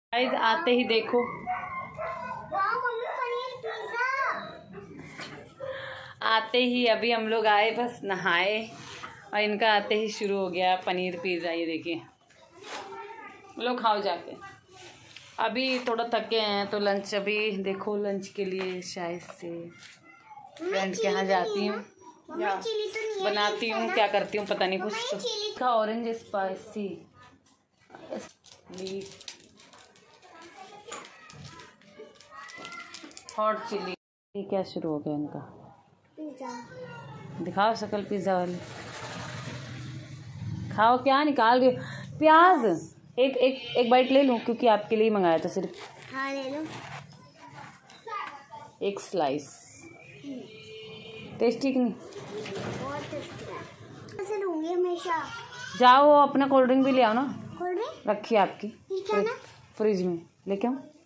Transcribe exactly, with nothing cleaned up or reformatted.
Guys आते ही देखो, आते ही अभी हम लोग आए, बस नहाए और इनका आते ही शुरू हो गया पनीर पिज़्ज़ा। ये देखिए, लोग खाओ जाके। अभी थोड़ा थके हैं तो लंच, अभी देखो लंच के लिए शायद से फ्रेंड के यहाँ जाती हूँ या बनाती हूँ, क्या करती हूँ पता नहीं। कुछ तो ऑरेंज स्पाइसी हॉट चिली। ये क्या शुरू हो गया इनका? पिज़्ज़ा दिखाओ, शकल पिज़्ज़ा वाली खाओ। क्या निकाल रही हो? प्याज एक एक एक बाइट ले लूं क्योंकि आपके लिए मंगाया था सिर्फ। हाँ ले लो। एक स्लाइस। टेस्टी कि नहीं? बहुत टेस्टी है। ऐसे लूंगी हमेशा। जाओ अपना कोल्ड ड्रिंक भी ले आओ ना। कोल्ड ड्रिंक रखी है आपकी ठीक है ना? फ्रिज में, लेके आओ।